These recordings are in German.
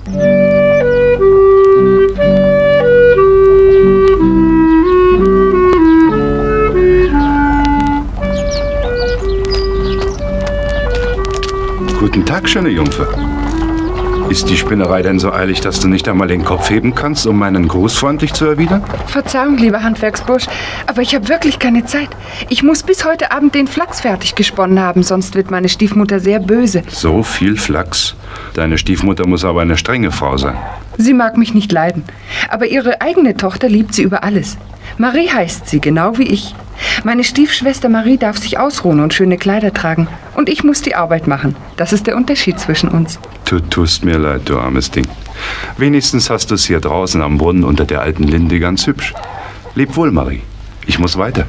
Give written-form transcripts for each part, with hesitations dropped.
Guten Tag, schöne Jungfer. Ist die Spinnerei denn so eilig, dass du nicht einmal den Kopf heben kannst, um meinen Gruß freundlich zu erwidern? Verzeihung, lieber Handwerksbursch, aber ich habe wirklich keine Zeit. Ich muss bis heute Abend den Flachs fertig gesponnen haben, sonst wird meine Stiefmutter sehr böse. So viel Flachs? Deine Stiefmutter muss aber eine strenge Frau sein. Sie mag mich nicht leiden, aber ihre eigene Tochter liebt sie über alles. Marie heißt sie, genau wie ich. Meine Stiefschwester Marie darf sich ausruhen und schöne Kleider tragen. Und ich muss die Arbeit machen. Das ist der Unterschied zwischen uns. Du tust mir leid, du armes Ding. Wenigstens hast du es hier draußen am Brunnen unter der alten Linde ganz hübsch. Leb wohl, Marie. Ich muss weiter.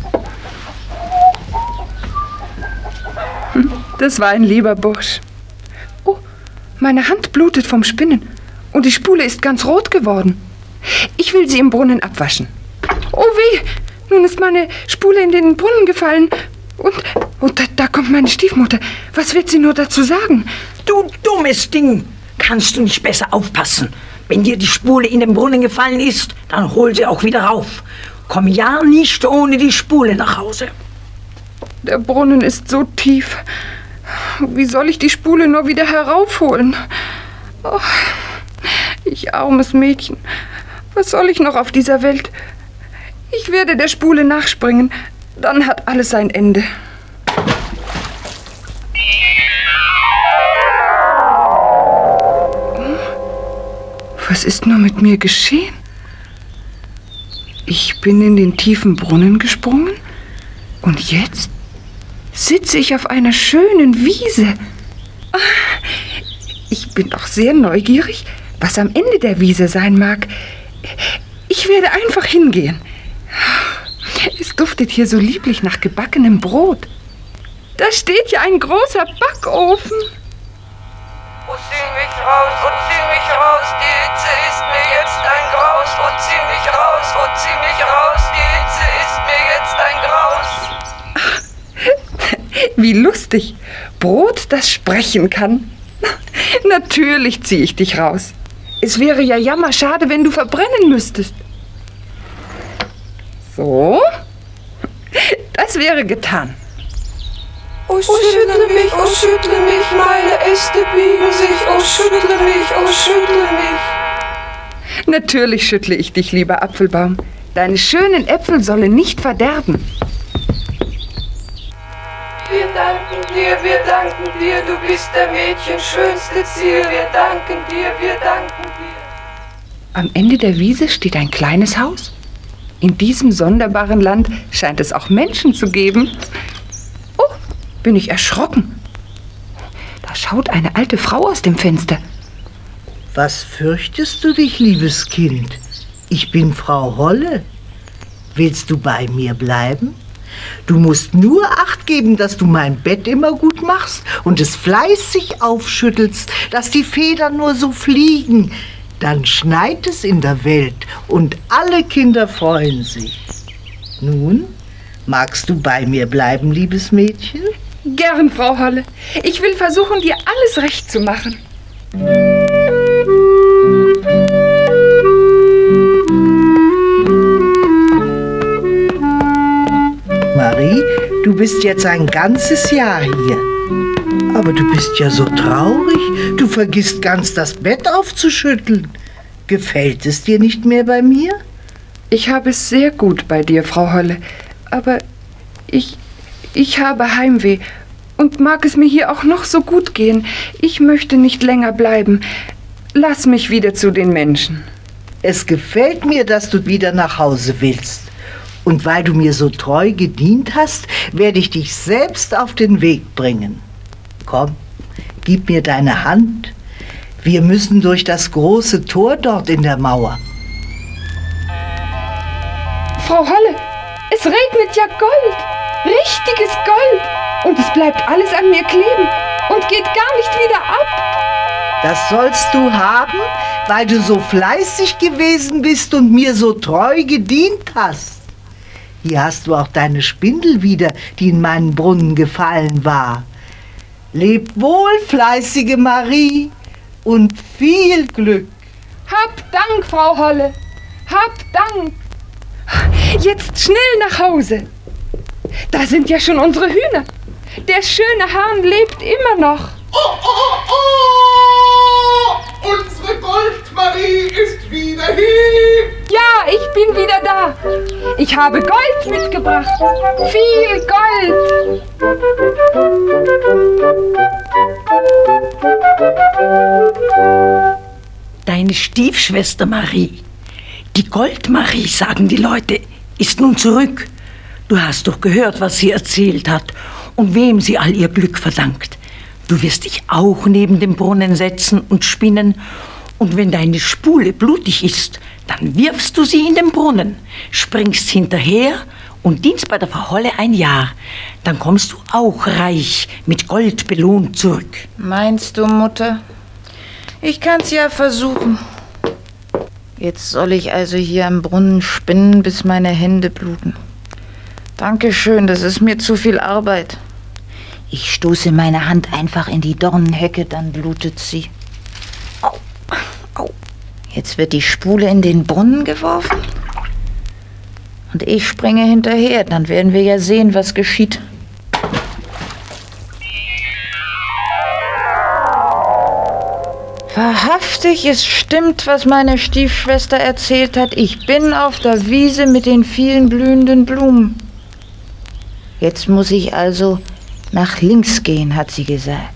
Das war ein lieber Bursch. Oh, meine Hand blutet vom Spinnen. Und die Spule ist ganz rot geworden. Ich will sie im Brunnen abwaschen. Oh weh, nun ist meine Spule in den Brunnen gefallen. Und da kommt meine Stiefmutter. Was wird sie nur dazu sagen? Du dummes Ding! Kannst du nicht besser aufpassen? Wenn dir die Spule in den Brunnen gefallen ist, dann hol sie auch wieder rauf. Komm ja nicht ohne die Spule nach Hause. Der Brunnen ist so tief. Wie soll ich die Spule nur wieder heraufholen? Oh, ich armes Mädchen. Was soll ich noch auf dieser Welt? Ich werde der Spule nachspringen. Dann hat alles ein Ende. Was ist nur mit mir geschehen? Ich bin in den tiefen Brunnen gesprungen und jetzt sitze ich auf einer schönen Wiese. Ich bin doch sehr neugierig, was am Ende der Wiese sein mag. Ich werde einfach hingehen. Es duftet hier so lieblich nach gebackenem Brot. Da steht ja ein großer Backofen. Oh, zieh mich raus, die Hitze ist mir jetzt ein Graus. Oh, zieh mich raus, die Hitze ist mir jetzt ein Graus. Wie lustig. Brot, das sprechen kann. Natürlich ziehe ich dich raus. Es wäre ja jammerschade, wenn du verbrennen müsstest. So. Das wäre getan. Oh, schüttle mich, meine Äste biegen sich. Oh, schüttle mich, oh, schüttle mich. Natürlich schüttle ich dich, lieber Apfelbaum. Deine schönen Äpfel sollen nicht verderben. Wir danken dir, du bist der Mädchen schönste Ziel. Wir danken dir. Am Ende der Wiese steht ein kleines Haus. In diesem sonderbaren Land scheint es auch Menschen zu geben. Oh, bin ich erschrocken. Da schaut eine alte Frau aus dem Fenster. Was fürchtest du dich, liebes Kind? Ich bin Frau Holle. Willst du bei mir bleiben? Du musst nur Acht geben, dass du mein Bett immer gut machst und es fleißig aufschüttelst, dass die Federn nur so fliegen. Dann schneit es in der Welt und alle Kinder freuen sich. Nun, magst du bei mir bleiben, liebes Mädchen? Gern, Frau Holle. Ich will versuchen, dir alles recht zu machen. Marie, du bist jetzt ein ganzes Jahr hier. Aber du bist ja so traurig. Du vergisst ganz, das Bett aufzuschütteln. Gefällt es dir nicht mehr bei mir? Ich habe es sehr gut bei dir, Frau Holle. Aber ich habe Heimweh und mag es mir hier auch noch so gut gehen. Ich möchte nicht länger bleiben. Lass mich wieder zu den Menschen. Es gefällt mir, dass du wieder nach Hause willst. Und weil du mir so treu gedient hast, werde ich dich selbst auf den Weg bringen. Komm, gib mir deine Hand. Wir müssen durch das große Tor dort in der Mauer. Frau Holle, es regnet ja Gold. Richtiges Gold. Und es bleibt alles an mir kleben und geht gar nicht wieder ab. Das sollst du haben, weil du so fleißig gewesen bist und mir so treu gedient hast. Hier hast du auch deine Spindel wieder, die in meinen Brunnen gefallen war. Leb wohl, fleißige Marie. und viel Glück. Hab Dank, Frau Holle. Hab Dank. Jetzt schnell nach Hause. Da sind ja schon unsere Hühner. Der schöne Hahn lebt immer noch. Unsere Goldmarie ist wieder hier! Ja, ich bin wieder da. Ich habe Gold mitgebracht. Viel Gold. Deine Stiefschwester Marie, die Goldmarie, sagen die Leute, ist nun zurück. Du hast doch gehört, was sie erzählt hat und wem sie all ihr Glück verdankt. Du wirst dich auch neben dem Brunnen setzen und spinnen. Und wenn deine Spule blutig ist, dann wirfst du sie in den Brunnen, springst hinterher und dienst bei der Frau Holle ein Jahr. Dann kommst du auch reich mit Gold belohnt zurück. Meinst du, Mutter? Ich kann's ja versuchen. Jetzt soll ich also hier am Brunnen spinnen, bis meine Hände bluten. Dankeschön, das ist mir zu viel Arbeit. Ich stoße meine Hand einfach in die Dornenhecke, dann blutet sie. Au, au. Jetzt wird die Spule in den Brunnen geworfen. Und ich springe hinterher, dann werden wir ja sehen, was geschieht. Wahrhaftig, es stimmt, was meine Stiefschwester erzählt hat. Ich bin auf der Wiese mit den vielen blühenden Blumen. Jetzt muss ich also nach links gehen, hat sie gesagt.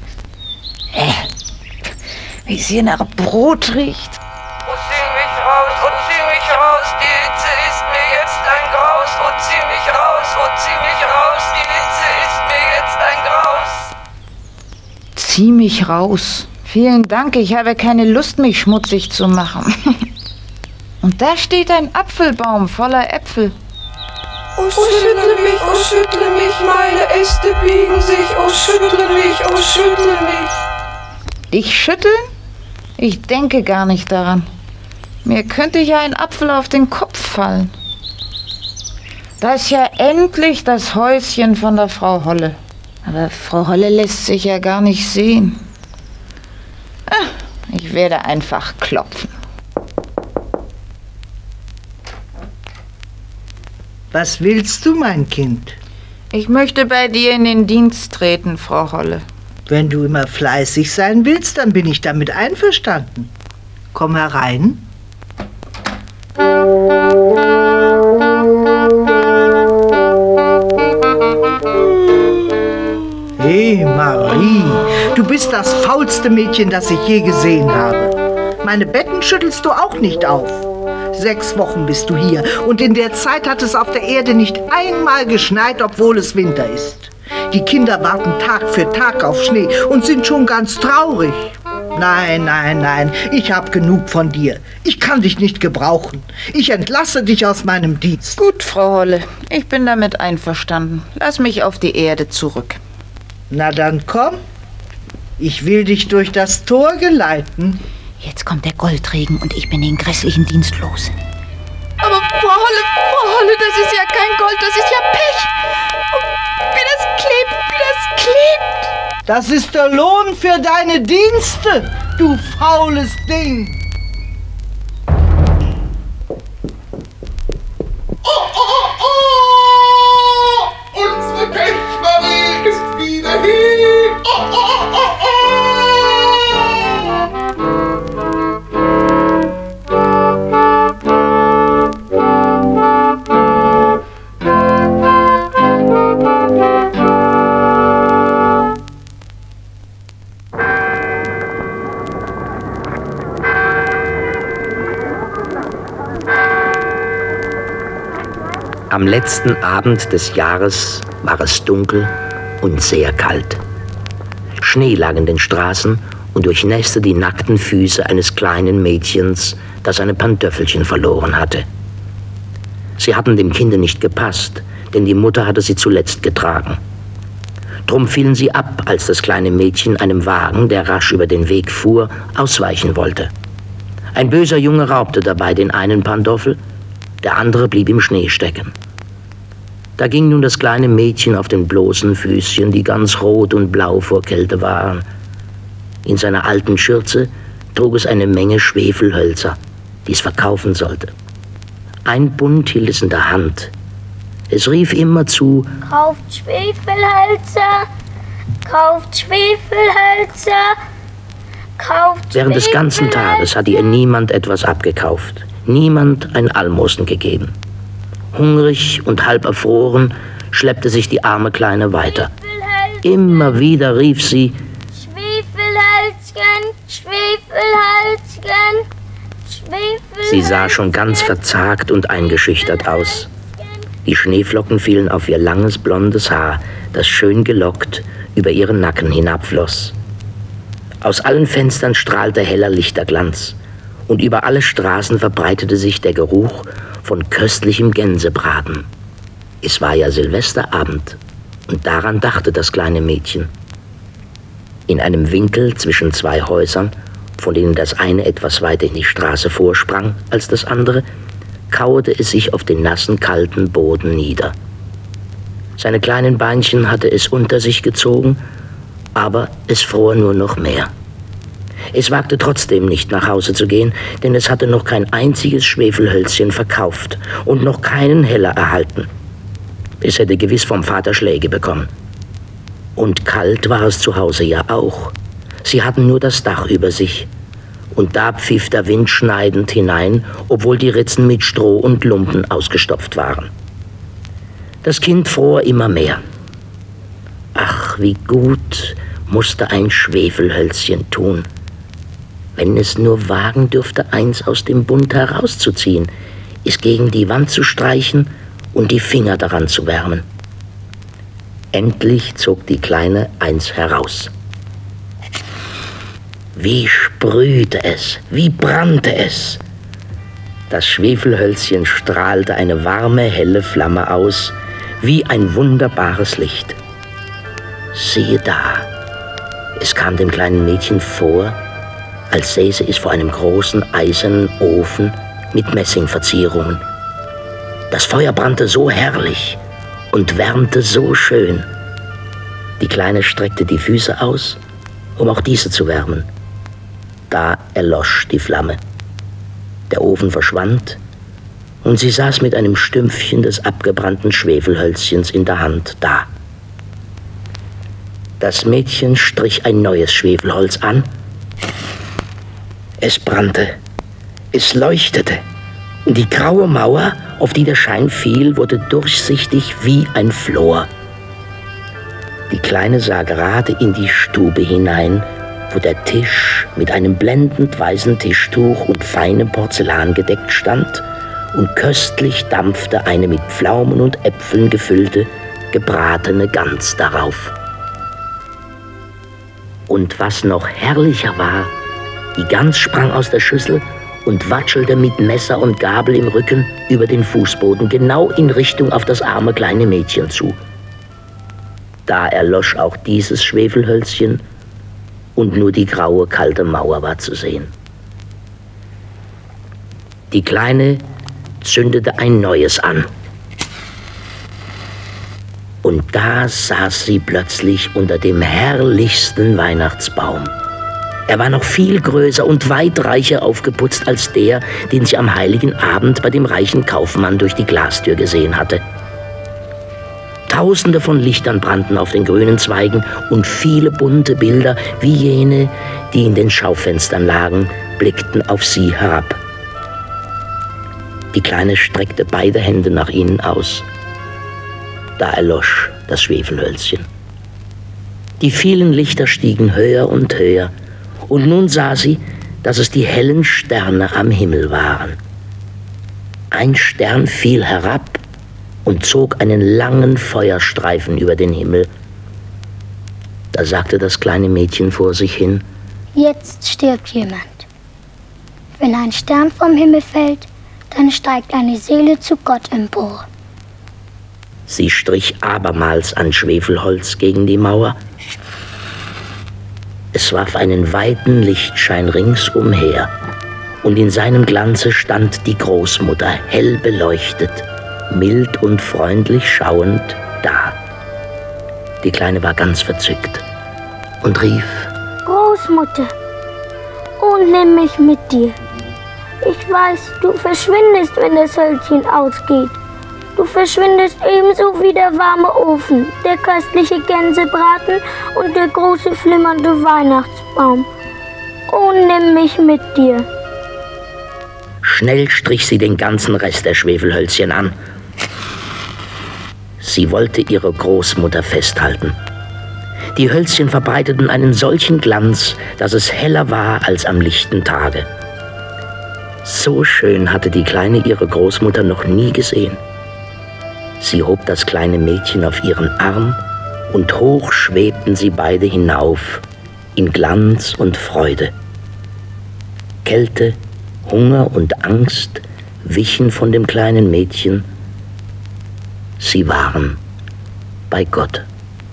Wie es hier nach Brot riecht. Oh, zieh mich raus, oh, zieh mich raus, die Hitze ist mir jetzt ein Graus. Oh, zieh mich raus, oh, zieh mich raus, die Hitze ist mir jetzt ein Graus. Zieh mich raus. Vielen Dank, ich habe keine Lust, mich schmutzig zu machen. Und da steht ein Apfelbaum voller Äpfel. Oh, schüttle mich, meine Äste biegen sich. Oh, schüttle mich, oh, schüttle mich. Dich schütteln? Ich denke gar nicht daran. Mir könnte ja ein Apfel auf den Kopf fallen. Da ist ja endlich das Häuschen von der Frau Holle. Aber Frau Holle lässt sich ja gar nicht sehen. Ich werde einfach klopfen. Was willst du, mein Kind? Ich möchte bei dir in den Dienst treten, Frau Holle. Wenn du immer fleißig sein willst, dann bin ich damit einverstanden. Komm herein. Hey, Marie, du bist das faulste Mädchen, das ich je gesehen habe. Meine Betten schüttelst du auch nicht auf. 6 Wochen bist du hier und in der Zeit hat es auf der Erde nicht einmal geschneit, obwohl es Winter ist. Die Kinder warten Tag für Tag auf Schnee und sind schon ganz traurig. Nein, nein, nein, ich hab genug von dir. Ich kann dich nicht gebrauchen. Ich entlasse dich aus meinem Dienst. Gut, Frau Holle, ich bin damit einverstanden. Lass mich auf die Erde zurück. Na dann komm. Ich will dich durch das Tor geleiten. Jetzt kommt der Goldregen und ich bin den grässlichen Dienst los. Aber Frau Holle, das ist ja kein Gold, das ist ja Pech. Oh, wie das klebt. Das ist der Lohn für deine Dienste, du faules Ding. Unsere Goldmarie ist wieder hier! Am letzten Abend des Jahres war es dunkel und sehr kalt. Schnee lag in den Straßen und durchnässte die nackten Füße eines kleinen Mädchens, das seine Pantöffelchen verloren hatte. Sie hatten dem Kinde nicht gepasst, denn die Mutter hatte sie zuletzt getragen. Drum fielen sie ab, als das kleine Mädchen einem Wagen, der rasch über den Weg fuhr, ausweichen wollte. Ein böser Junge raubte dabei den einen Pantoffel, der andere blieb im Schnee stecken. Da ging nun das kleine Mädchen auf den bloßen Füßchen, die ganz rot und blau vor Kälte waren. In seiner alten Schürze trug es eine Menge Schwefelhölzer, die es verkaufen sollte. Ein Bund hielt es in der Hand. Es rief immerzu: Kauft Schwefelhölzer, kauft Schwefelhölzer, kauft Während des ganzen Tages hatte ihr niemand etwas abgekauft, niemand ein Almosen gegeben. Hungrig und halb erfroren schleppte sich die arme Kleine weiter. Immer wieder rief sie: Schwefelhölzchen, Schwefelhölzchen, Schwefelhölzchen. Sie sah schon ganz verzagt und eingeschüchtert aus. Die Schneeflocken fielen auf ihr langes blondes Haar, das schön gelockt über ihren Nacken hinabfloss. Aus allen Fenstern strahlte heller Lichterglanz, und über alle Straßen verbreitete sich der Geruch von köstlichem Gänsebraten. Es war ja Silvesterabend, und daran dachte das kleine Mädchen. In einem Winkel zwischen zwei Häusern, von denen das eine etwas weiter in die Straße vorsprang als das andere, kauerte es sich auf den nassen, kalten Boden nieder. Seine kleinen Beinchen hatte es unter sich gezogen, aber es fror nur noch mehr. Es wagte trotzdem nicht, nach Hause zu gehen, denn es hatte noch kein einziges Schwefelhölzchen verkauft und noch keinen Heller erhalten. Es hätte gewiss vom Vater Schläge bekommen. Und kalt war es zu Hause ja auch. Sie hatten nur das Dach über sich. Und da pfiff der Wind schneidend hinein, obwohl die Ritzen mit Stroh und Lumpen ausgestopft waren. Das Kind fror immer mehr. Ach, wie gut musste ein Schwefelhölzchen tun. Wenn es nur wagen dürfte, eins aus dem Bund herauszuziehen, es gegen die Wand zu streichen und die Finger daran zu wärmen. Endlich zog die Kleine eins heraus. Wie sprühte es, wie brannte es. Das Schwefelhölzchen strahlte eine warme, helle Flamme aus, wie ein wunderbares Licht. Siehe da, es kam dem kleinen Mädchen vor, als säße es vor einem großen eisernen Ofen mit Messingverzierungen. Das Feuer brannte so herrlich und wärmte so schön. Die Kleine streckte die Füße aus, um auch diese zu wärmen. Da erlosch die Flamme. Der Ofen verschwand und sie saß mit einem Stümpfchen des abgebrannten Schwefelhölzchens in der Hand da. Das Mädchen strich ein neues Schwefelholz an. Es brannte, es leuchtete, und die graue Mauer, auf die der Schein fiel, wurde durchsichtig wie ein Flor. Die Kleine sah gerade in die Stube hinein, wo der Tisch mit einem blendend weißen Tischtuch und feinem Porzellan gedeckt stand, und köstlich dampfte eine mit Pflaumen und Äpfeln gefüllte, gebratene Gans darauf. Und was noch herrlicher war, die Gans sprang aus der Schüssel und watschelte mit Messer und Gabel im Rücken über den Fußboden, genau in Richtung auf das arme kleine Mädchen zu. Da erlosch auch dieses Schwefelhölzchen, und nur die graue, kalte Mauer war zu sehen. Die Kleine zündete ein neues an. Und da saß sie plötzlich unter dem herrlichsten Weihnachtsbaum. Er war noch viel größer und weit reicher aufgeputzt als der, den sie am heiligen Abend bei dem reichen Kaufmann durch die Glastür gesehen hatte. Tausende von Lichtern brannten auf den grünen Zweigen, und viele bunte Bilder, wie jene, die in den Schaufenstern lagen, blickten auf sie herab. Die Kleine streckte beide Hände nach ihnen aus. Da erlosch das Schwefelhölzchen. Die vielen Lichter stiegen höher und höher, und nun sah sie, dass es die hellen Sterne am Himmel waren. Ein Stern fiel herab und zog einen langen Feuerstreifen über den Himmel. Da sagte das kleine Mädchen vor sich hin: Jetzt stirbt jemand. Wenn ein Stern vom Himmel fällt, dann steigt eine Seele zu Gott empor. Sie strich abermals an Schwefelholz gegen die Mauer. Es warf einen weiten Lichtschein ringsumher, und in seinem Glanze stand die Großmutter, hell beleuchtet, mild und freundlich schauend da. Die Kleine war ganz verzückt und rief: Großmutter, oh und nimm mich mit dir. Ich weiß, du verschwindest, wenn das Hölzchen ausgeht. Du verschwindest ebenso wie der warme Ofen, der köstliche Gänsebraten und der große flimmernde Weihnachtsbaum. Oh, nimm mich mit dir. Schnell strich sie den ganzen Rest der Schwefelhölzchen an. Sie wollte ihre Großmutter festhalten. Die Hölzchen verbreiteten einen solchen Glanz, dass es heller war als am lichten Tage. So schön hatte die Kleine ihre Großmutter noch nie gesehen. Sie hob das kleine Mädchen auf ihren Arm und hoch schwebten sie beide hinauf in Glanz und Freude. Kälte, Hunger und Angst wichen von dem kleinen Mädchen. Sie waren bei Gott.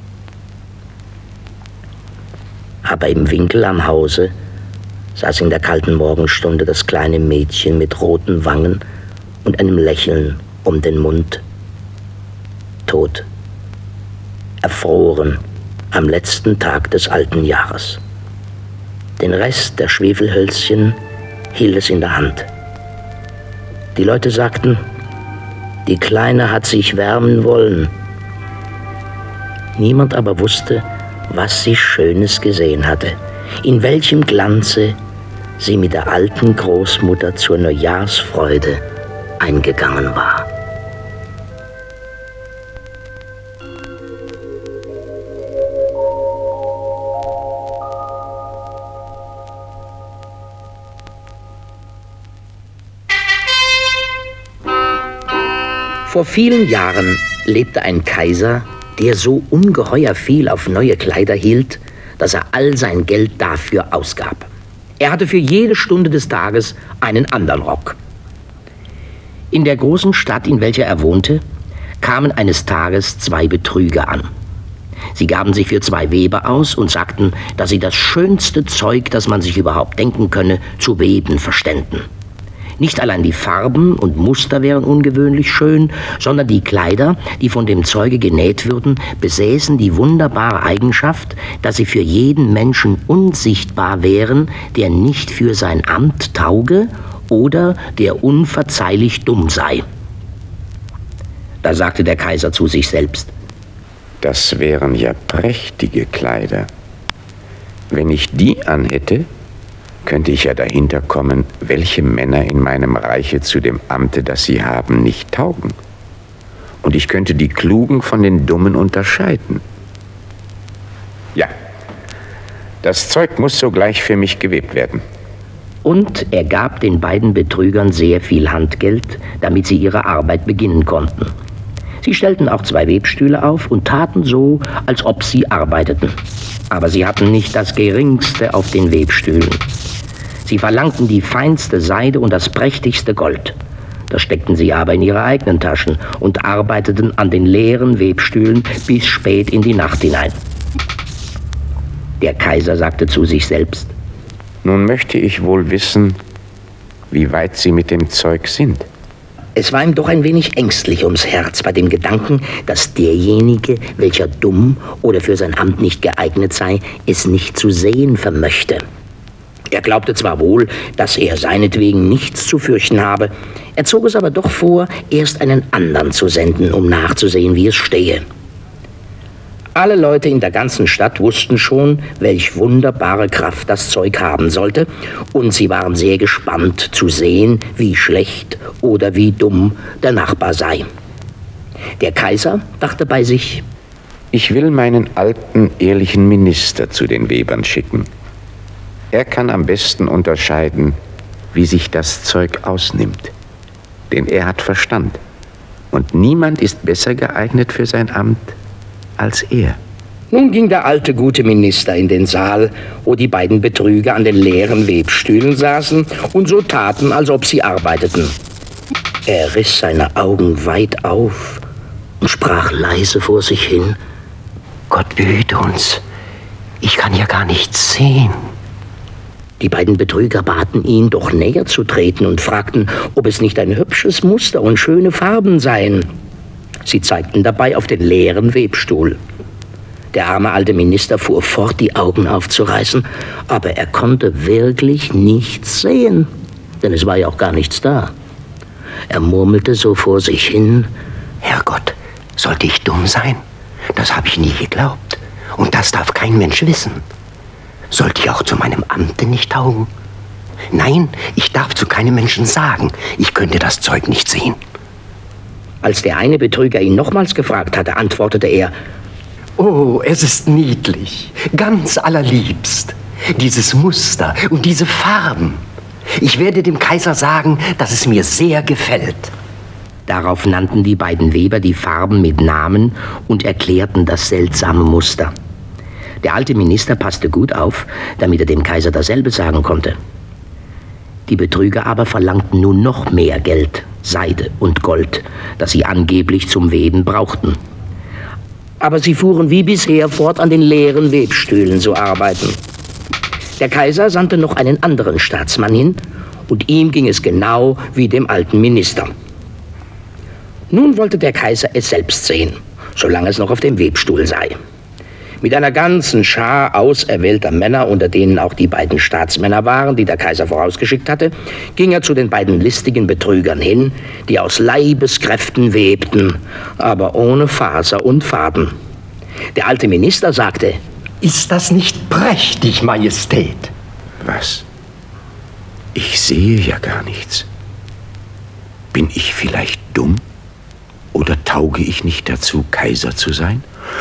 Aber im Winkel am Hause saß in der kalten Morgenstunde das kleine Mädchen mit roten Wangen und einem Lächeln um den Mund. Tot, erfroren am letzten Tag des alten Jahres. Den Rest der Schwefelhölzchen hielt es in der Hand. Die Leute sagten, die Kleine hat sich wärmen wollen. Niemand aber wusste, was sie Schönes gesehen hatte, in welchem Glanze sie mit der alten Großmutter zur Neujahrsfreude eingegangen war. Vor vielen Jahren lebte ein Kaiser, der so ungeheuer viel auf neue Kleider hielt, dass er all sein Geld dafür ausgab. Er hatte für jede Stunde des Tages einen anderen Rock. In der großen Stadt, in welcher er wohnte, kamen eines Tages 2 Betrüger an. Sie gaben sich für 2 Weber aus und sagten, dass sie das schönste Zeug, das man sich überhaupt denken könne, zu weben verständen. Nicht allein die Farben und Muster wären ungewöhnlich schön, sondern die Kleider, die von dem Zeuge genäht würden, besäßen die wunderbare Eigenschaft, dass sie für jeden Menschen unsichtbar wären, der nicht für sein Amt tauge oder der unverzeihlich dumm sei. Da sagte der Kaiser zu sich selbst: Das wären ja prächtige Kleider. Wenn ich die anhätte, könnte ich ja dahinter kommen, welche Männer in meinem Reiche zu dem Amte, das sie haben, nicht taugen. Und ich könnte die Klugen von den Dummen unterscheiden. Ja, das Zeug muss sogleich für mich gewebt werden. Und er gab den beiden Betrügern sehr viel Handgeld, damit sie ihre Arbeit beginnen konnten. Sie stellten auch 2 Webstühle auf und taten so, als ob sie arbeiteten. Aber sie hatten nicht das Geringste auf den Webstühlen. Sie verlangten die feinste Seide und das prächtigste Gold. Das steckten sie aber in ihre eigenen Taschen und arbeiteten an den leeren Webstühlen bis spät in die Nacht hinein. Der Kaiser sagte zu sich selbst: Nun möchte ich wohl wissen, wie weit Sie mit dem Zeug sind. Es war ihm doch ein wenig ängstlich ums Herz bei dem Gedanken, dass derjenige, welcher dumm oder für sein Amt nicht geeignet sei, es nicht zu sehen vermöchte. Er glaubte zwar wohl, dass er seinetwegen nichts zu fürchten habe, er zog es aber doch vor, erst einen anderen zu senden, um nachzusehen, wie es stehe. Alle Leute in der ganzen Stadt wussten schon, welch wunderbare Kraft das Zeug haben sollte, und sie waren sehr gespannt zu sehen, wie schlecht oder wie dumm der Nachbar sei. Der Kaiser dachte bei sich: Ich will meinen alten, ehrlichen Minister zu den Webern schicken. Er kann am besten unterscheiden, wie sich das Zeug ausnimmt. Denn er hat Verstand. Und niemand ist besser geeignet für sein Amt als er. Nun ging der alte, gute Minister in den Saal, wo die beiden Betrüger an den leeren Webstühlen saßen und so taten, als ob sie arbeiteten. Er riss seine Augen weit auf und sprach leise vor sich hin: Gott behüte uns, ich kann ja gar nichts sehen. Die beiden Betrüger baten ihn, doch näher zu treten und fragten, ob es nicht ein hübsches Muster und schöne Farben seien. Sie zeigten dabei auf den leeren Webstuhl. Der arme alte Minister fuhr fort, die Augen aufzureißen, aber er konnte wirklich nichts sehen, denn es war ja auch gar nichts da. Er murmelte so vor sich hin: Herrgott, sollte ich dumm sein? Das habe ich nie geglaubt. Und das darf kein Mensch wissen. Sollte ich auch zu meinem Amte nicht taugen? Nein, ich darf zu keinem Menschen sagen, ich könnte das Zeug nicht sehen. Als der eine Betrüger ihn nochmals gefragt hatte, antwortete er: Oh, es ist niedlich, ganz allerliebst. Dieses Muster und diese Farben. Ich werde dem Kaiser sagen, dass es mir sehr gefällt. Darauf nannten die beiden Weber die Farben mit Namen und erklärten das seltsame Muster. Der alte Minister passte gut auf, damit er dem Kaiser dasselbe sagen konnte. Die Betrüger aber verlangten nun noch mehr Geld, Seide und Gold, das sie angeblich zum Weben brauchten. Aber sie fuhren wie bisher fort, an den leeren Webstühlen zu arbeiten. Der Kaiser sandte noch einen anderen Staatsmann hin, und ihm ging es genau wie dem alten Minister. Nun wollte der Kaiser es selbst sehen, solange es noch auf dem Webstuhl sei. Mit einer ganzen Schar auserwählter Männer, unter denen auch die beiden Staatsmänner waren, die der Kaiser vorausgeschickt hatte, ging er zu den beiden listigen Betrügern hin, die aus Leibeskräften webten, aber ohne Faser und Faden. Der alte Minister sagte: Ist das nicht prächtig, Majestät? Was? Ich sehe ja gar nichts. Bin ich vielleicht dumm? Oder tauge ich nicht dazu, Kaiser zu sein?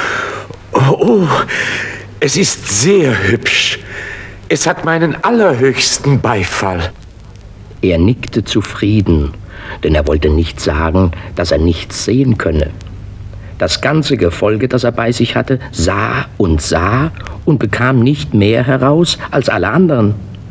Oh, es ist sehr hübsch. Es hat meinen allerhöchsten Beifall. Er nickte zufrieden, denn er wollte nicht sagen, dass er nichts sehen könne. Das ganze Gefolge, das er bei sich hatte, sah und bekam nicht mehr heraus als alle anderen.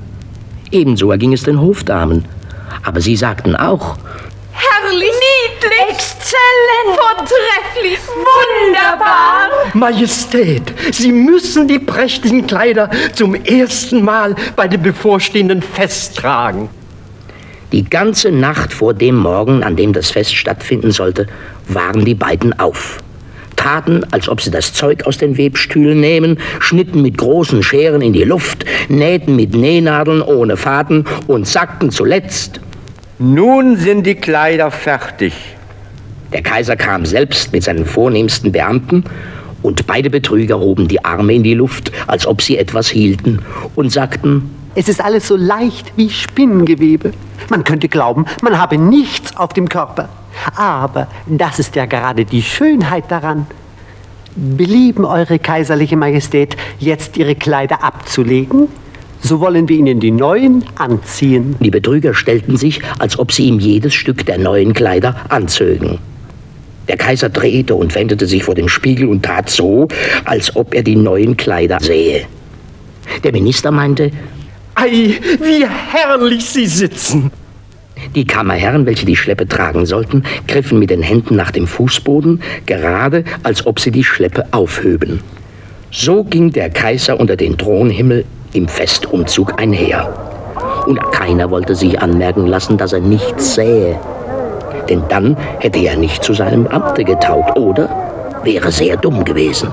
Ebenso erging es den Hofdamen. Aber sie sagten auch: Herrlich, niedlich, exzellent, vortrefflich, wunderbar. Majestät, Sie müssen die prächtigen Kleider zum ersten Mal bei dem bevorstehenden Fest tragen. Die ganze Nacht vor dem Morgen, an dem das Fest stattfinden sollte, waren die beiden auf, taten, als ob sie das Zeug aus den Webstühlen nehmen, schnitten mit großen Scheren in die Luft, nähten mit Nähnadeln ohne Faden und sagten zuletzt: Nun sind die Kleider fertig. Der Kaiser kam selbst mit seinen vornehmsten Beamten, und beide Betrüger hoben die Arme in die Luft, als ob sie etwas hielten, und sagten: Es ist alles so leicht wie Spinnengewebe. Man könnte glauben, man habe nichts auf dem Körper. Aber das ist ja gerade die Schönheit daran. Belieben Eure Kaiserliche Majestät, jetzt Ihre Kleider abzulegen? So wollen wir Ihnen die neuen anziehen. Die Betrüger stellten sich, als ob sie ihm jedes Stück der neuen Kleider anzögen. Der Kaiser drehte und wendete sich vor dem Spiegel und tat so, als ob er die neuen Kleider sähe. Der Minister meinte: Ei, wie herrlich Sie sitzen! Die Kammerherren, welche die Schleppe tragen sollten, griffen mit den Händen nach dem Fußboden, gerade als ob sie die Schleppe aufhöben. So ging der Kaiser unter den Thronhimmel im Festumzug einher. Und keiner wollte sich anmerken lassen, dass er nichts sähe. Denn dann hätte er nicht zu seinem Amte getaugt oder wäre sehr dumm gewesen.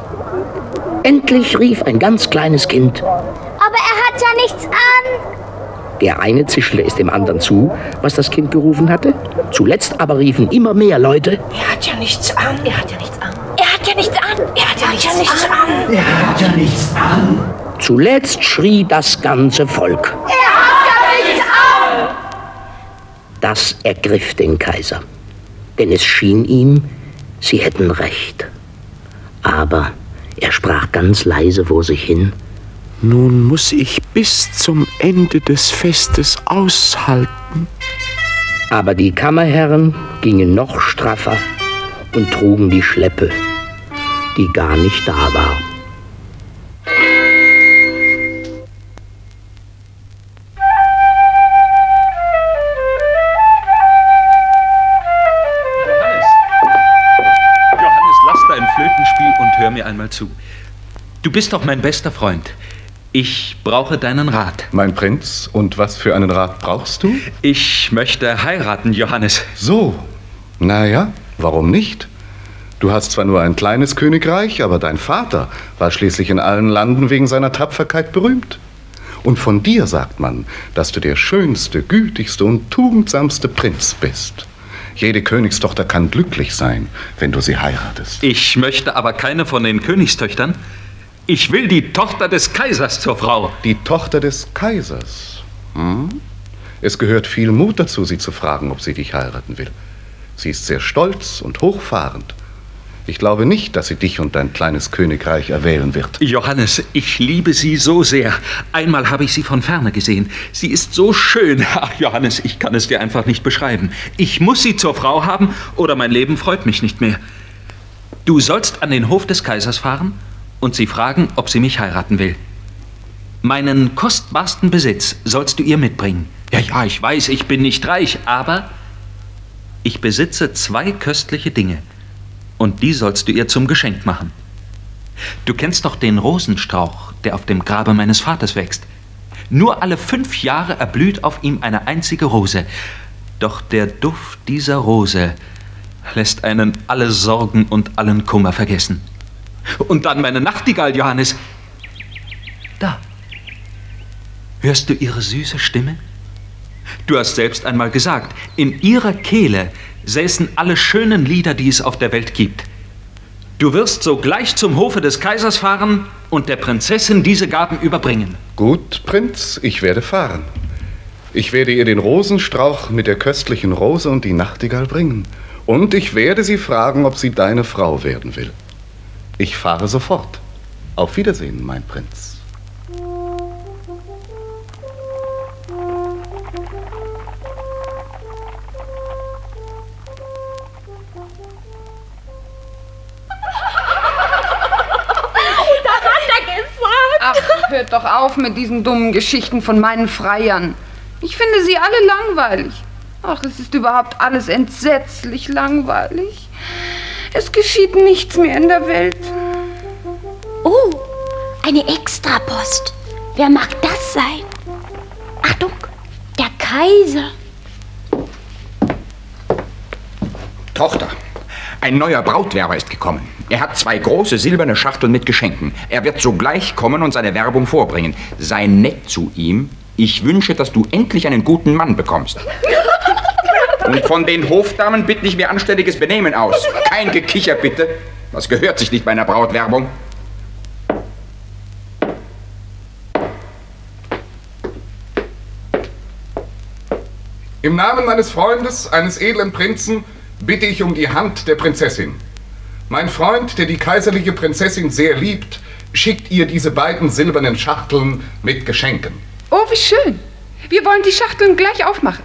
Endlich rief ein ganz kleines Kind: Aber er hat ja nichts an. Der eine zischelte es dem anderen zu, was das Kind gerufen hatte. Zuletzt aber riefen immer mehr Leute: Er hat ja nichts an. Er hat ja nichts an. Er hat ja nichts an. Er hat ja nichts an. Er hat ja nichts an. Zuletzt schrie das ganze Volk: Er hat ja nichts an. Das ergriff den Kaiser, denn es schien ihm, sie hätten recht. Aber er sprach ganz leise vor sich hin: Nun muss ich bis zum Ende des Festes aushalten. Aber die Kammerherren gingen noch straffer und trugen die Schleppe, die gar nicht da war. Johannes, lass dein Flötenspiel und hör mir einmal zu. Du bist doch mein bester Freund. Ich brauche deinen Rat. Mein Prinz, und was für einen Rat brauchst du? Ich möchte heiraten, Johannes. So, naja, warum nicht? Du hast zwar nur ein kleines Königreich, aber dein Vater war schließlich in allen Landen wegen seiner Tapferkeit berühmt. Und von dir sagt man, dass du der schönste, gütigste und tugendsamste Prinz bist. Jede Königstochter kann glücklich sein, wenn du sie heiratest. Ich möchte aber keine von den Königstöchtern. Ich will die Tochter des Kaisers zur Frau. Die Tochter des Kaisers? Hm? Es gehört viel Mut dazu, sie zu fragen, ob sie dich heiraten will. Sie ist sehr stolz und hochfahrend. Ich glaube nicht, dass sie dich und dein kleines Königreich erwählen wird. Johannes, ich liebe sie so sehr. Einmal habe ich sie von ferne gesehen. Sie ist so schön. Ach, Johannes, ich kann es dir einfach nicht beschreiben. Ich muss sie zur Frau haben, oder mein Leben freut mich nicht mehr. Du sollst an den Hof des Kaisers fahren und sie fragen, ob sie mich heiraten will. Meinen kostbarsten Besitz sollst du ihr mitbringen. Ja, ich weiß, ich bin nicht reich, aber ich besitze 2 köstliche Dinge. Und die sollst du ihr zum Geschenk machen. Du kennst doch den Rosenstrauch, der auf dem Grabe meines Vaters wächst. Nur alle 5 Jahre erblüht auf ihm eine einzige Rose. Doch der Duft dieser Rose lässt einen alle Sorgen und allen Kummer vergessen. Und dann meine Nachtigall, Johannes. Da. Hörst du ihre süße Stimme? Du hast selbst einmal gesagt, in ihrer Kehle säßen alle schönen Lieder, die es auf der Welt gibt. Du wirst sogleich zum Hofe des Kaisers fahren und der Prinzessin diese Gaben überbringen. Gut, Prinz, ich werde fahren. Ich werde ihr den Rosenstrauch mit der köstlichen Rose und die Nachtigall bringen. Und ich werde sie fragen, ob sie deine Frau werden will. Ich fahre sofort. Auf Wiedersehen, mein Prinz. Ach, hört doch auf mit diesen dummen Geschichten von meinen Freiern. Ich finde sie alle langweilig. Ach, es ist überhaupt alles entsetzlich langweilig. Es geschieht nichts mehr in der Welt. Oh, eine Extrapost. Wer mag das sein? Achtung, der Kaiser. Tochter, ein neuer Brautwerber ist gekommen. Er hat 2 große silberne Schachteln mit Geschenken. Er wird sogleich kommen und seine Werbung vorbringen. Sei nett zu ihm. Ich wünsche, dass du endlich einen guten Mann bekommst. Und von den Hofdamen bitte ich mir anständiges Benehmen aus. Kein Gekicher, bitte. Das gehört sich nicht bei einer Brautwerbung. Im Namen meines Freundes, eines edlen Prinzen, bitte ich um die Hand der Prinzessin. Mein Freund, der die kaiserliche Prinzessin sehr liebt, schickt ihr diese beiden silbernen Schachteln mit Geschenken. Oh, wie schön. Wir wollen die Schachteln gleich aufmachen.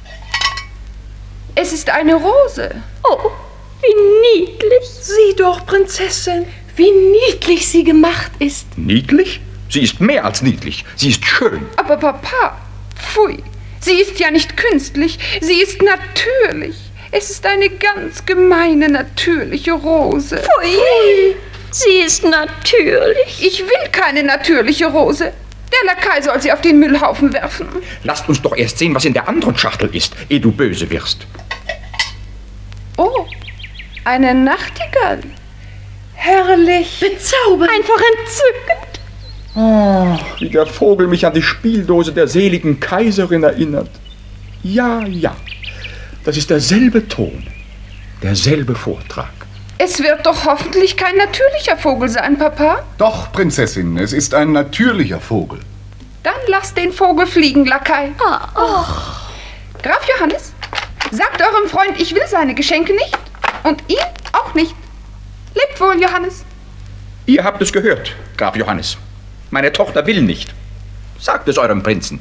Es ist eine Rose. Oh, wie niedlich. Sieh doch, Prinzessin, wie niedlich sie gemacht ist. Niedlich? Sie ist mehr als niedlich. Sie ist schön. Aber Papa, pfui. Sie ist ja nicht künstlich, sie ist natürlich. Es ist eine ganz gemeine, natürliche Rose. Pfui, sie ist natürlich. Ich will keine natürliche Rose. Der Lakai soll sie auf den Müllhaufen werfen. Lasst uns doch erst sehen, was in der anderen Schachtel ist, ehe du böse wirst. Oh, eine Nachtigall. Herrlich. Bezaubernd. Einfach entzückend. Oh, wie der Vogel mich an die Spieldose der seligen Kaiserin erinnert. Ja, ja, das ist derselbe Ton, derselbe Vortrag. Es wird doch hoffentlich kein natürlicher Vogel sein, Papa. Doch, Prinzessin, es ist ein natürlicher Vogel. Dann lass den Vogel fliegen, Lakai. Oh. Graf Johannes, sagt eurem Freund, ich will seine Geschenke nicht und ihn auch nicht. Lebt wohl, Johannes. Ihr habt es gehört, Graf Johannes. Meine Tochter will nicht. Sagt es eurem Prinzen.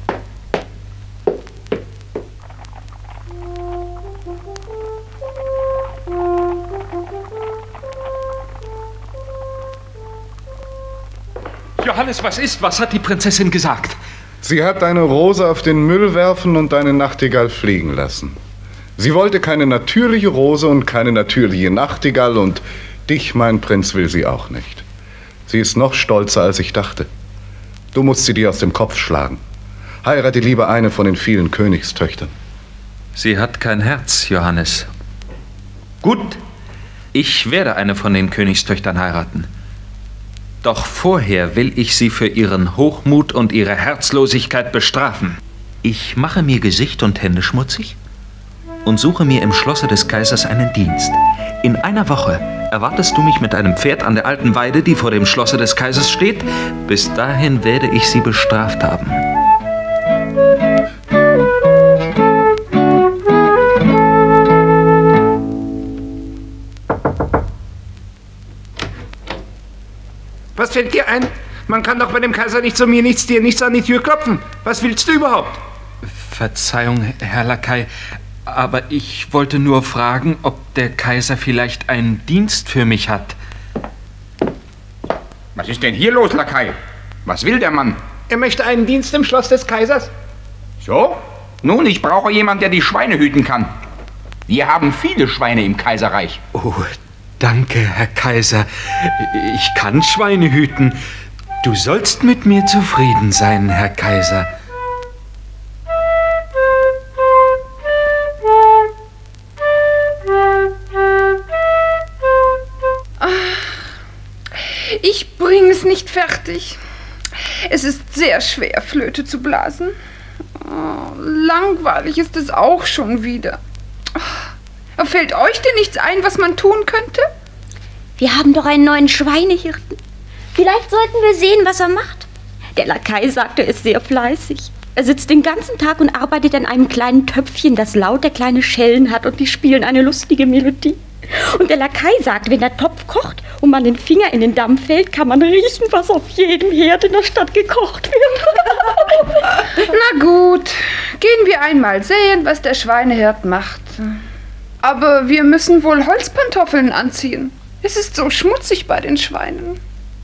Johannes, was ist? Was hat die Prinzessin gesagt? Sie hat deine Rose auf den Müll werfen und deine Nachtigall fliegen lassen. Sie wollte keine natürliche Rose und keine natürliche Nachtigall und dich, mein Prinz, will sie auch nicht. Sie ist noch stolzer, als ich dachte. Du musst sie dir aus dem Kopf schlagen. Heirate lieber eine von den vielen Königstöchtern. Sie hat kein Herz, Johannes. Gut, Ich werde eine von den Königstöchtern heiraten. Doch vorher will ich sie für ihren Hochmut und ihre Herzlosigkeit bestrafen. Ich mache mir Gesicht und Hände schmutzig und suche mir im Schlosse des Kaisers einen Dienst. In einer Woche erwartest du mich mit einem Pferd an der alten Weide, die vor dem Schlosse des Kaisers steht. Bis dahin werde ich sie bestraft haben. Was fällt dir ein? Man kann doch bei dem Kaiser nichts um mir, nichts dir, nichts an die Tür klopfen. Was willst du überhaupt? Verzeihung, Herr Lakai, aber ich wollte nur fragen, ob der Kaiser vielleicht einen Dienst für mich hat. Was ist denn hier los, Lakai? Was will der Mann? Er möchte einen Dienst im Schloss des Kaisers. So? Nun, ich brauche jemanden, der die Schweine hüten kann. Wir haben viele Schweine im Kaiserreich. Oh, danke, Herr Kaiser. Ich kann Schweine hüten. Du sollst mit mir zufrieden sein, Herr Kaiser. Ich bringe es nicht fertig. Es ist sehr schwer, Flöte zu blasen. Oh, langweilig ist es auch schon wieder. Oh, fällt euch denn nichts ein, was man tun könnte? Wir haben doch einen neuen Schweinehirten. Vielleicht sollten wir sehen, was er macht. Der Lakai sagt, er ist sehr fleißig. Er sitzt den ganzen Tag und arbeitet an einem kleinen Töpfchen, das lauter kleine Schellen hat und die spielen eine lustige Melodie. Und der Lakai sagt, wenn der Topf kocht und man den Finger in den Dampf hält, kann man riechen, was auf jedem Herd in der Stadt gekocht wird. Na gut, gehen wir einmal sehen, was der Schweinehirt macht. Aber wir müssen wohl Holzpantoffeln anziehen. Es ist so schmutzig bei den Schweinen.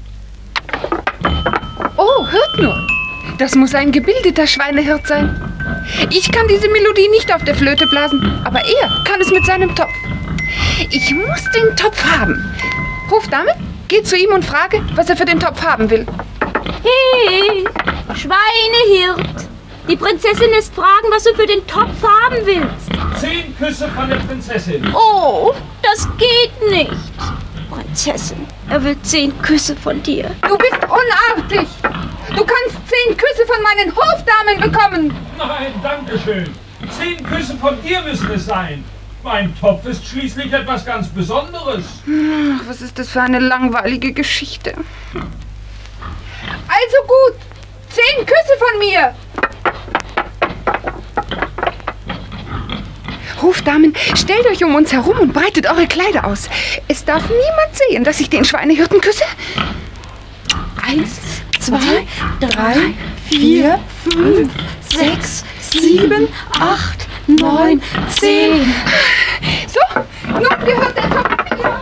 Oh, hört nur. Das muss ein gebildeter Schweinehirt sein. Ich kann diese Melodie nicht auf der Flöte blasen, aber er kann es mit seinem Topf. Ich muss den Topf haben. Hofdame, geh zu ihm und frage, was er für den Topf haben will. Hey, Schweinehirt. Die Prinzessin lässt fragen, was du für den Topf haben willst. 10 Küsse von der Prinzessin. Oh, das geht nicht. Prinzessin, er will 10 Küsse von dir. Du bist unartig. Du kannst 10 Küsse von meinen Hofdamen bekommen. Nein, danke schön. 10 Küsse von dir müssen es sein. Mein Topf ist schließlich etwas ganz Besonderes. Ach, was ist das für eine langweilige Geschichte? Also gut, 10 Küsse von mir. Hofdamen, stellt euch um uns herum und breitet eure Kleider aus. Es darf niemand sehen, dass ich den Schweinehirten küsse. 1, 2, 3, 4, 5, 6, 7, 8, 9, 10. So, nun gehört der Topf mir.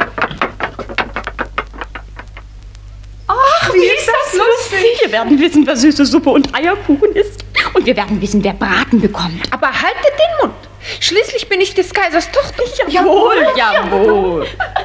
Ach, wie ist das lustig. Wir werden wissen, wer süße Suppe und Eierkuchen ist. Und wir werden wissen, wer Braten bekommt. Aber haltet den Mund. Schließlich bin ich des Kaisers Tochter. Jawohl, jawohl.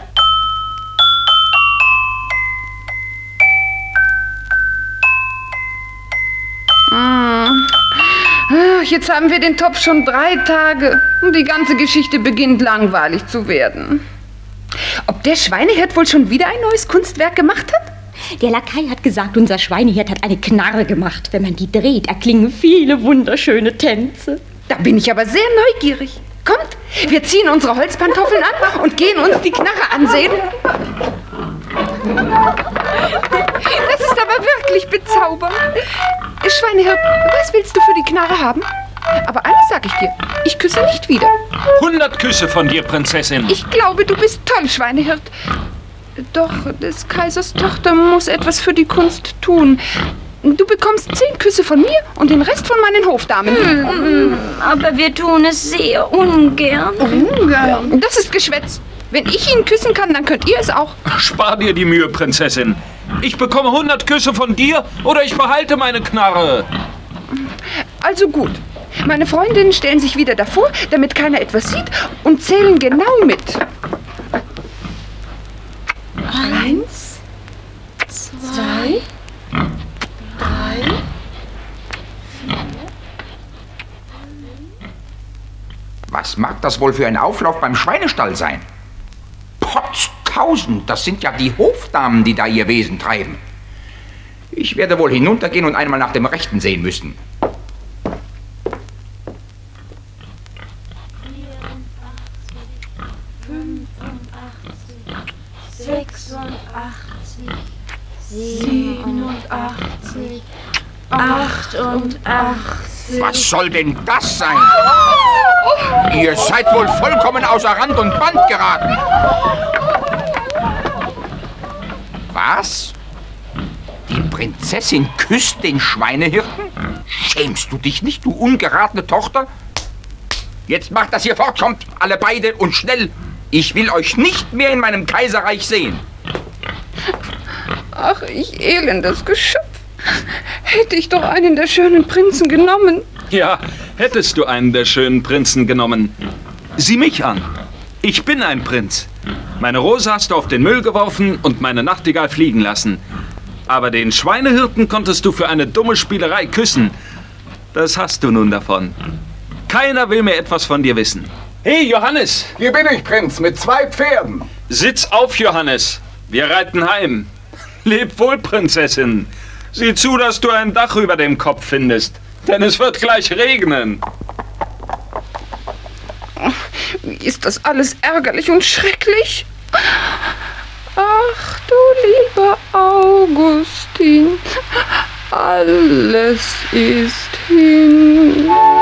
Jetzt haben wir den Topf schon 3 Tage und die ganze Geschichte beginnt langweilig zu werden. Ob der Schweinehirt wohl schon wieder ein neues Kunstwerk gemacht hat? Der Lakai hat gesagt, unser Schweinehirt hat eine Knarre gemacht. Wenn man die dreht, erklingen viele wunderschöne Tänze. Da bin ich aber sehr neugierig. Kommt, wir ziehen unsere Holzpantoffeln an und gehen uns die Knarre ansehen. Das ist aber wirklich bezaubernd. Schweinehirt, was willst du für die Knarre haben? Aber eines sag ich dir, ich küsse nicht wieder. 100 Küsse von dir, Prinzessin. Ich glaube, du bist toll, Schweinehirt. Doch, des Kaisers Tochter muss etwas für die Kunst tun. Du bekommst 10 Küsse von mir und den Rest von meinen Hofdamen. Aber wir tun es sehr ungern. Ungern? Das ist Geschwätz. Wenn ich ihn küssen kann, dann könnt ihr es auch. Spar dir die Mühe, Prinzessin. Ich bekomme 100 Küsse von dir oder ich behalte meine Knarre. Also gut. Meine Freundinnen stellen sich wieder davor, damit keiner etwas sieht und zählen genau mit. 1, 2, 3, 4. Was mag das wohl für ein Auflauf beim Schweinestall sein? Potz! 1000, das sind ja die Hofdamen, die da ihr Wesen treiben. Ich werde wohl hinuntergehen und einmal nach dem Rechten sehen müssen. 86, 87, 88. Was soll denn das sein? Ihr seid wohl vollkommen außer Rand und Band geraten. Was? Die Prinzessin küsst den Schweinehirten? Schämst du dich nicht, du ungeratene Tochter? Jetzt macht, dass ihr fortkommt, alle beide, und schnell. Ich will euch nicht mehr in meinem Kaiserreich sehen. Ach, ich elendes Geschöpf. Hätte ich doch einen der schönen Prinzen genommen. Ja, hättest du einen der schönen Prinzen genommen. Sieh mich an. Ich bin ein Prinz. Meine Rose hast du auf den Müll geworfen und meine Nachtigall fliegen lassen. Aber den Schweinehirten konntest du für eine dumme Spielerei küssen. Das hast du nun davon. Keiner will mehr etwas von dir wissen. Hey, Johannes! Hier bin ich, Prinz, mit 2 Pferden. Sitz auf, Johannes. Wir reiten heim. Leb wohl, Prinzessin. Sieh zu, dass du ein Dach über dem Kopf findest, denn es wird gleich regnen. Wie ist das alles ärgerlich und schrecklich? Ach du lieber Augustin, alles ist hin.